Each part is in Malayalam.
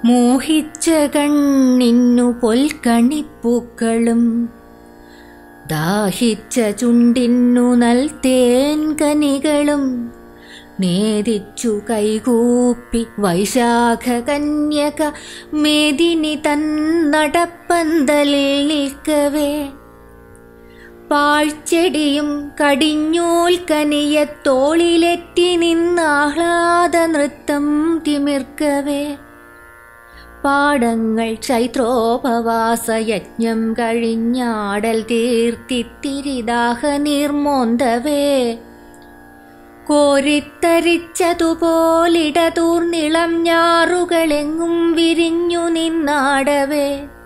മോഹിച്ച കണ്ണിന്നു പൊൽക്കണിപ്പൂക്കളും ദാഹിച്ച ചുണ്ടിന്നു നൽതേൻ കനികളും നേദിച്ചു കൈകൂപ്പി വൈശാഖ കന്യക മേദിനി തന്നടപ്പന്തലിൽ നിൽക്കവേ പാഴ്ചെടിയും കടിഞ്ഞൂൽ കനിയത്തോളിലെത്തി നിന്നാഹ്ലാദ നൃത്തം തിമിർക്കവേ പാടങ്ങൾ ചൈത്രോപവാസയജ്ഞം കഴിഞ്ഞാടൽ തീർത്തിത്തിരിദാഹ നീർമോന്തവേ കോരിത്തരിച്ചതുപോലിടതൂർന്നിളം ഞാറുകളെങ്ങും വിരിഞ്ഞു നിന്നാടവേ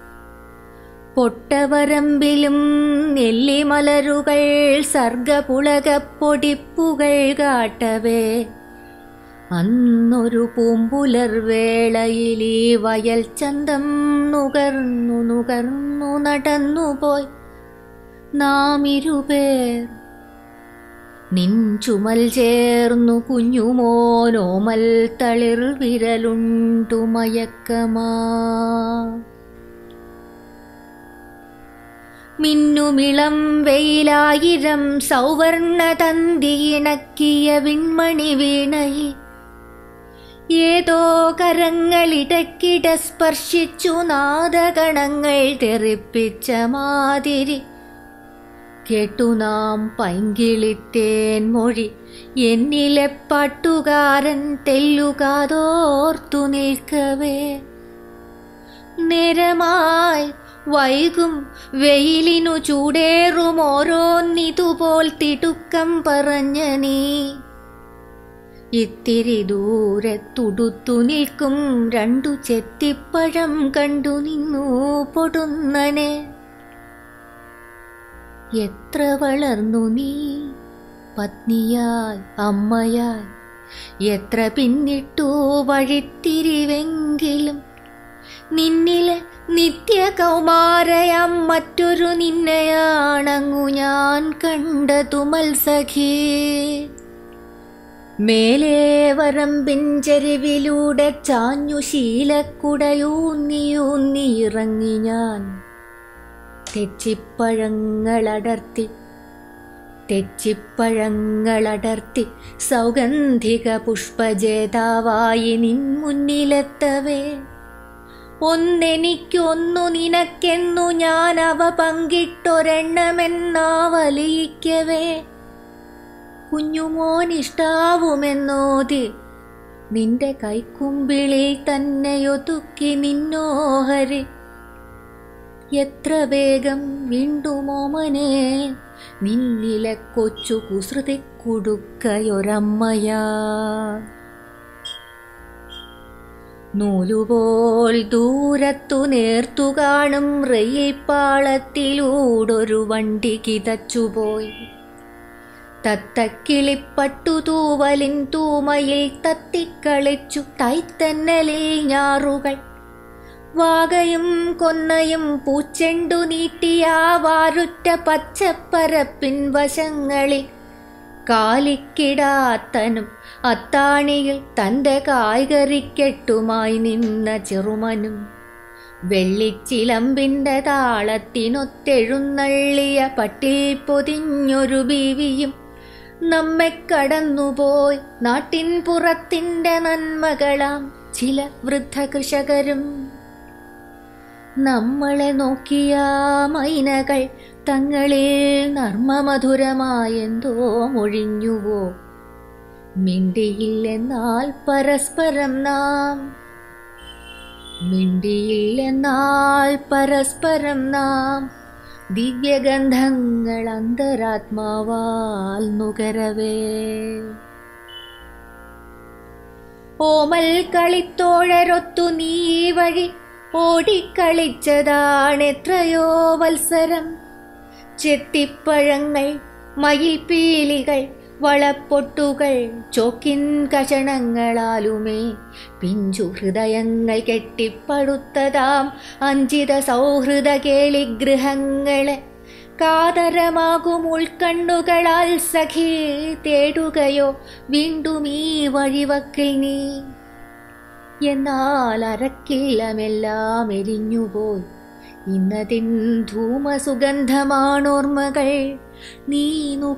പൊട്ടവരമ്പിലും നെല്ലിമലരുകൾ സർഗപുളകപ്പൊടിപ്പുകൾ കാട്ടവേ അന്നൊരു പൂമ്പുലർവേളയിലീ വയൽ ചന്തം നുകർന്നു നുകർന്നു നടന്നുപോയി നാം ഇരുപേർ നിൻ ചുമൽ ചേർന്നു കുഞ്ഞുമോനോമൽ തളിർ വിരലുണ്ടു മയക്കമാ മിന്നുമിളം വെയിലായിരം സൗവർണ തന്തിയിണക്കിയ വിൺമണി വീണയിൽ ഏതോ കരങ്ങളിടക്കിട സ്പർശിച്ചു നാദഗണങ്ങൾ തെറിപ്പിച്ച മാതിരി കേട്ടു നാം പൈങ്കിളിത്തേൻ മൊഴി എന്നിലെ പാട്ടുകാരൻ തെല്ലുകാതോർത്തു നിൽക്കവേ നേരമായി വൈകും വെയിലിനു ചൂടേറും ഓരോന്നിതുപോൽ തിടുക്കം പറഞ്ഞ നീ ഇത്തിരി ദൂരത്തുടുത്തു നിൽക്കും രണ്ടു ചെത്തിപ്പഴം കണ്ടു നിന്നു പൊടുന്നനെ എത്ര വളർന്നു നീ പത്നിയായി അമ്മയായി എത്ര പിന്നിട്ടു വഴിത്തിരിവെങ്കിലും നിന്നിലെ നിത്യ കൗമാരയാം മറ്റൊരു നിന്നെയാണങ്ങു ഞാൻ കണ്ടതു മത്സഖി മേലേ വരമ്പിൻ ചെരുവിലൂടെ ചാഞ്ഞു ശീലക്കുടയൂന്നിയൂന്നി ഇറങ്ങി ഞാൻ തെച്ചിപ്പഴങ്ങളടർത്തി സൗഗന്ധിക പുഷ്പജേതാവായി നിൻ മുന്നിലെത്തവേ ഒന്നെനിക്കൊന്നു നിനക്കെന്നു ഞാൻ അവ പങ്കിട്ടൊരെണ്ണമെന്നാവലിയിക്കവേ കുഞ്ഞുമോനിഷ്ടാവുമെന്നോതി നിന്റെ കൈക്കുമ്പിളിൽ തന്നെയൊതുക്കി നിന്നോഹരി എത്ര വേഗം വീണ്ടുമോമനെ നിന്നിലെ കൊച്ചു കുസൃതി കുടുക്കയൊരമ്മയാ നൂലുപോൽ ദൂരത്തു നേർത്തു കാണും റെയിൽ പാളത്തിലൂടൊരു വണ്ടി കിതച്ചുപോയി തത്തക്കിളിപ്പട്ടുതൂവലിൻ തൂമയിൽ തത്തിക്കളിച്ചു തൈത്തന്നലിൽ ഞാറുകൾ വാകയും കൊന്നയും പൂച്ചെണ്ടു നീട്ടിയ വാരുറ്റ പച്ചപ്പരപ്പിൻ വശങ്ങളിൽ കാലിക്കിടാത്തനും അത്താണിയിൽ തൻ്റെ കായ്കറിക്കെട്ടുമായി നിന്ന ചെറുമനും വെള്ളിച്ചിലമ്പിൻ്റെ താളത്തിനൊത്തെഴുന്നള്ളിയ പട്ടിൽ പൊതിഞ്ഞൊരു ബീവിയും നമ്മെ കടന്നുപോയി നാട്ടിൻ പുറത്തിൻ്റെ നന്മകളാം ചില വൃദ്ധ കൃഷകരും നമ്മളെ നോക്കിയ മൈനകൾ തങ്ങളിൽ നർമ്മമധുരമായെന്തോ മൊഴിഞ്ഞുവോ മിണ്ടിയില്ലെന്നാൽ പരസ്പരം നാം ദിവ്യഗന്ധങ്ങൾ അന്തരാത്മാവാൽ നുകരവേ ഓമൽ കളിത്തോഴരൊത്തു നീ വഴി ഓടിക്കളിച്ചതാണെത്രയോ വത്സരം ചെത്തിപ്പഴങ്ങൾ മയിൽപീലികൾ വളപ്പൊട്ടുകൾ ചോക്കിൻ കഷണങ്ങളാലുമേ പിഞ്ചു ഹൃദയങ്ങൾ കെട്ടിപ്പടുത്തതാം അഞ്ചിത സൗഹൃദ കേളിഗൃഹങ്ങളെ കാതരമാകും ഉൾക്കണ്ണുകളാൽ സഖി തേടുകയോ വീണ്ടും ഈ വഴിവക്കിൽ നീ എന്നാൽ അരക്കില്ലമെല്ലാം എരിഞ്ഞുപോയി. ഇന്നതിൻ ധൂമസുഗന്ധമാണോർമ്മകൾ. നീ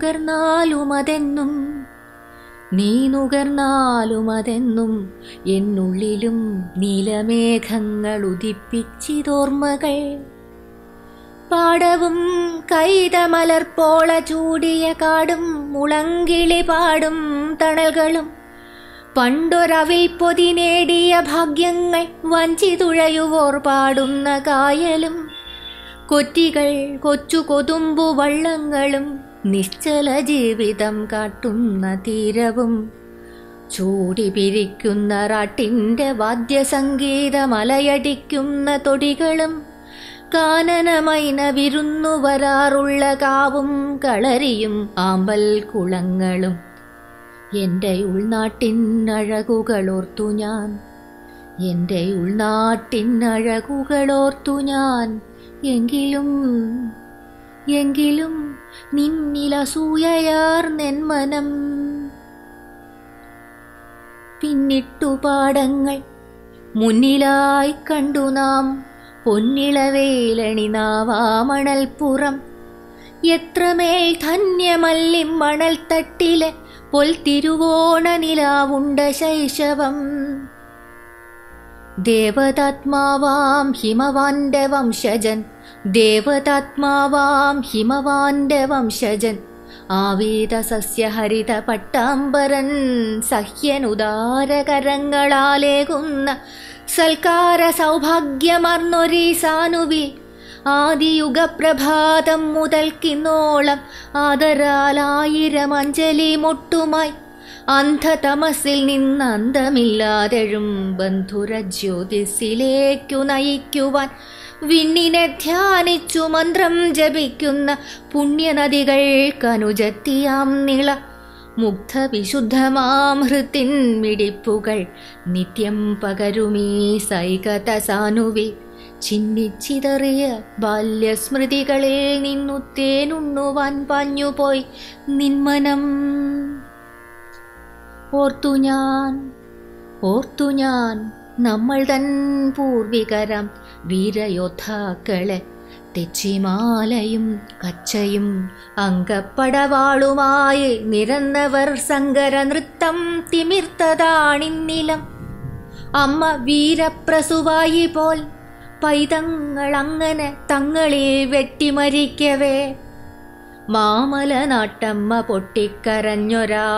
നുകർന്നാലുമതെന്നും എന്നുള്ളിലും നീലമേഘങ്ങൾ ഉദിപ്പിച്ചിതോർമ്മകൾ. പാടവും കൈതമലർപ്പോള ചൂടിയ കാടും മുളങ്കിളി പാടും തണൽകളും പണ്ടൊരവിൽ പൊതി നേടിയ ഭാഗ്യങ്ങൾ വഞ്ചിതുഴയുവോർ പാടുന്ന കായലും കൊറ്റികൾ കൊച്ചു കൊതുമ്പു വള്ളങ്ങളും നിശ്ചല ജീവിതം കാട്ടുന്ന തീരവും ചൂടി പിരിക്കുന്ന റാട്ടിൻ്റെ വാദ്യസംഗീതമലയടിക്കുന്ന തൊടികളും കാനനമൈന വിരുന്നു വരാറുള്ള കാവും കളരിയും ആമ്പൽ കുളങ്ങളും എൻ്റെ ഉൾനാട്ടിനഴകുകളോർത്തു ഞാൻ, എൻ്റെ ഉൾനാട്ടിനഴകുകളോർത്തു ഞാൻ. എങ്കിലും നിന്നിലസൂയയാർന്നെന്മനം. പിന്നിട്ടു പാടങ്ങൾ മുന്നിലായി കണ്ടു നാം, പൊന്നിളവേലണിനാവാമണൽപ്പുറം. എത്രമേൽ ധന്യമല്ലിം മണൽത്തട്ടിലെ പൊൽത്തിരുവോണ നിലാവുണ്ട ശൈശവം. ദേവതാത്മാവാം ഹിമവാന്റെ വംശജൻ, ദേവതാത്മാവാം ഹിമവാന്റെ വംശജൻ, ആവീത സസ്യഹരിത പട്ടാംബരൻ, സഹ്യനുദാരകരങ്ങളാലേകുന്ന സൽക്കാര സൗഭാഗ്യമർന്നൊരീ സാനുവിൽ ആദിയുഗപ്രഭാതം മുതൽക്കിന്നോളം ആദരാലായിരം അഞ്ജലി മൊട്ടുമായി അന്ധതമസിൽ നിന്ന് അന്തമില്ലാതെഴും ബന്ധുരജ്യോതിസിലേക്കു നയിക്കുവാൻ വിണ്ണിനെ ധ്യാനിച്ചു മന്ത്രം ജപിക്കുന്ന പുണ്യനദികൾക്കനുജത്തിയാം നിള. മുഗ്ധവിശുദ്ധമാം ഹൃത്തിൻ മിടിപ്പുകൾ നിത്യം പകരുമീ സൈകത സാനുവിൽ. ചിന്നിച്ചിതറിയ ബാല്യസ്മൃതികളിൽ നിന്നു തേനുണ്ണുവാൻ പാഞ്ഞുപോയി നിന്മനം. ഓർത്തു ഞാൻ നമ്മൾ തൻ പൂർവികരം വീരയോദ്ധാക്കളെ, തെച്ചിമാലയും കച്ചയും അങ്കപ്പടവാളുമായി നിരന്നവർ സങ്കര നൃത്തം തിമിർത്തതാണിന്നിലം. അമ്മ വീരപ്രസുവായി പോൽ പൈതങ്ങളങ്ങനെ തങ്ങളിൽ വെട്ടിമരിക്കവേ മാമലനാട്ടമ്മ പൊട്ടിക്കരഞ്ഞൊരാ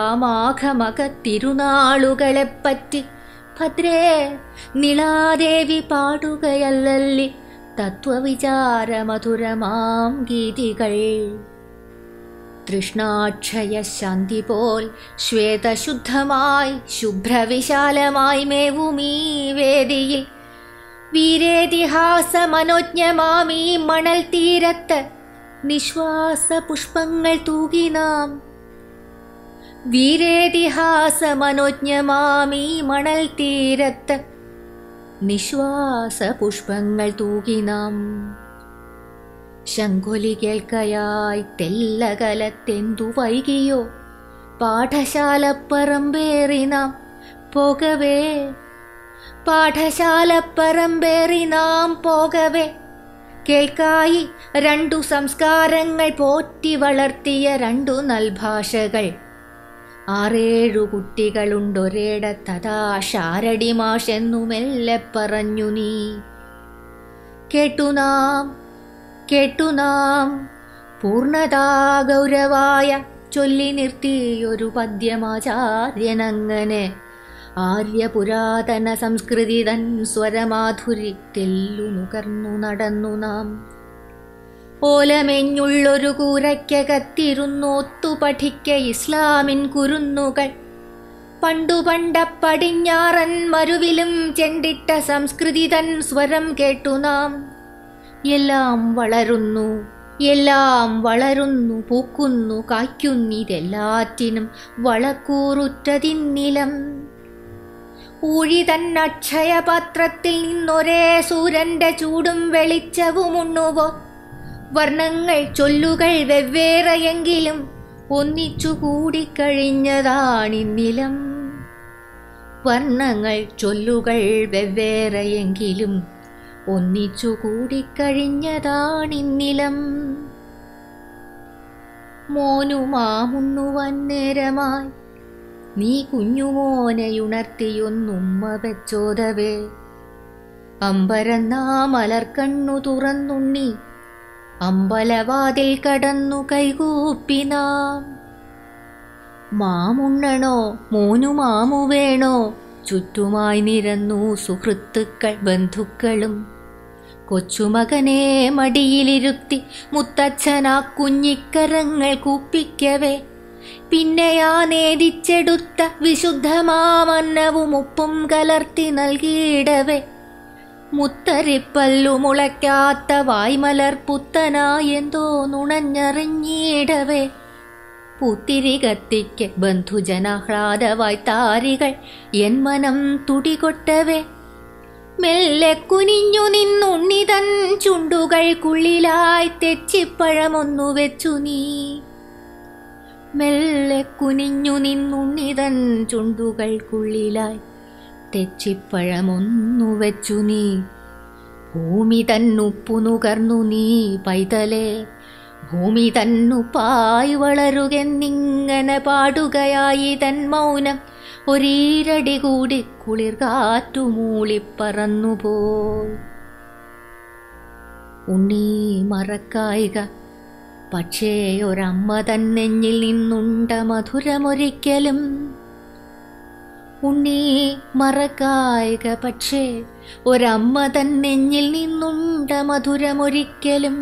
മാഘമകത്തിരുനാളുകളെപ്പറ്റി ഭദ്രേ നിളാദേവി പാടുകയല്ലല്ലി തത്വവിചാരമധുരമാം ഗീതികൾ. തൃഷ്ണാക്ഷയ ശാന്തി പോൽ ശ്വേതശുദ്ധമായി ശുഭ്രവിശാലമായി മേവുമീ വേദിയിൽ വീരേതിഹാസ മനോജ്ഞമാമീ മണൽ തീരത്ത് നിശ്വാസ പുഷ്പങ്ങൾ തൂകി നാം. വീരേതിഹാസ മനോജ്ഞമാമീ മണൽ തീരത്ത് നിശ്വാസ പുഷ്പങ്ങൾ തൂകി നാം. ശംഖൊലി കേൾക്കയായി തെല്ലകലത്തെന്തു വൈകിയോ പാഠശാലപ്പറമ്പേറി നാം പോകവേ, പാഠശാലപ്പറമ്പേറി നാം പോകവേ. കേൾക്കായി രണ്ടു സംസ്കാരങ്ങൾ പോറ്റി വളർത്തിയ രണ്ടു നൽഭാഷകൾ. 6-7 കുട്ടികളുണ്ടൊരേടത്തതാ ഷാരടി മാഷെന്നു മെല്ലെ പറഞ്ഞു നീ. കേട്ടു നാം പൂർണ്ണതാ ഗൗരവായ ചൊല്ലി നിർത്തിയൊരു പദ്യമാചാര്യനങ്ങനെ. ആര്യപുരാതന സംസ്കൃതി തൻ സ്വരമാധുരി തെല്ലു നുകർന്നു നടന്നു നാം. ഓലമെഞ്ഞുള്ളൊരു കൂരയ്ക്കകത്തിരുന്നോത്തു പഠിക്ക ഇസ്ലാമിൻ കുരുന്നുകൾ. പണ്ട പടിഞ്ഞാറൻ മരുവിലും ചെണ്ടിട്ട സംസ്കൃതി തൻ സ്വരം കേട്ടു നാം. എല്ലാം വളരുന്നു പൂക്കുന്നു കായ്ക്കുന്നിതെല്ലാറ്റിനും വളക്കൂറുറ്റതിന്നിലം. ഊഴി തന്നക്ഷയപാത്രത്തിൽ നിന്നൊരേ സൂര്യന്റെ ചൂടും വെളിച്ചവും ഉണ്ണുവോ. വർണ്ണങ്ങൾ ചൊല്ലുകൾ വെവ്വേറെയെങ്കിലും ഒന്നിച്ചു കൂടിക്കഴിഞ്ഞതാണിന്നിലം. വർണ്ണങ്ങൾ ചൊല്ലുകൾ വെവ്വേറെയെങ്കിലും ഒന്നിച്ചു കൂടിക്കഴിഞ്ഞതാണിന്നിലം. മോനുമാമുണ്ണുവാൻ നേരമായി നീ കുഞ്ഞുമോനെയുണർത്തിയൊന്നുമ്മ വെച്ചോദവേ. അമ്പരന്നാ മലർക്കണ്ണു തുറന്നുണ്ണി അമ്പലവാതിൽ കടന്നു കൈകൂപ്പിനാം. മാമുണ്ണണോ മോനു മാമു വേണോ? ചുറ്റുമായി നിരന്നു സുഹൃത്തുക്കൾ ബന്ധുക്കളും. കൊച്ചുമകനെ മടിയിലിരുത്തി മുത്തച്ഛനാ കുഞ്ഞിക്കരങ്ങൾ കൂപ്പിക്കവേ. പിന്നെയാ നേദിച്ചെടുത്ത വിശുദ്ധമാമന്നവും ഉപ്പും കലർത്തി നൽകിയിടവേ. മുത്തരിപ്പല്ലു മുളയ്ക്കാത്ത വായ്മലർ പുത്തനായെന്തോ നുണഞ്ഞറിഞ്ഞിടവേ. പൂത്തിരി കത്തിക്ക് ബന്ധുജനാഹ്ലാദവായി താരികൾ എൻ മനം തുടികൊട്ടവേ. മെല്ലെ കുനിഞ്ഞു നിന്നുണ്ണിതൻ ചുണ്ടുകൾക്കുള്ളിലായി തെച്ചിപ്പഴമൊന്നു വെച്ചു നീ. മെല്ലെ കുനിഞ്ഞു നിന്നുണ്ണിതൻ ചുണ്ടുകൾക്കുള്ളിലായി തെച്ചിപ്പഴമൊന്നു വെച്ചു നീ. ഭൂമി തന്നുപ്പു നുകർന്നു നീ പൈതലേ. ഭൂമി തന്നുപ്പായി വളരുകെന്നിങ്ങനെ പാടുകയായി തൻ മൗനം. ഒരീരടി കൂടി കുളിർ കാറ്റു മൂളിപ്പറന്നുപോയി. ഉണ്ണി മറക്കായിക പക്ഷേ ഒരമ്മ തൻ നെഞ്ഞിൽ നിന്നുണ്ട മധുരമൊരിക്കലും. ഉണ്ണി മറക്കായിക പക്ഷേ ഒരമ്മ തൻ നെഞ്ഞിൽ നിന്നുണ്ട മധുരമൊരിക്കലും.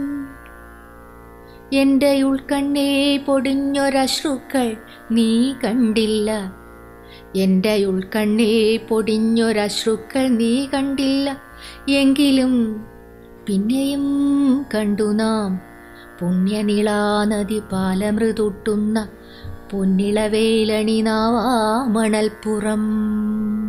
എൻ്റെ ഉൾക്കണ്ണേ പൊടിഞ്ഞൊരശ്രുക്കൾ നീ കണ്ടില്ല. എൻ്റെ ഉൾക്കണ്ണേ പൊടിഞ്ഞൊരശ്രുക്കൾ നീ കണ്ടില്ല. എങ്കിലും പിന്നെയും കണ്ടു നാം പുണ്യനിളാനദി പാലമൃതുട്ടുന്ന പൊന്നിളവേലണിനാവാ മണൽപ്പുറം.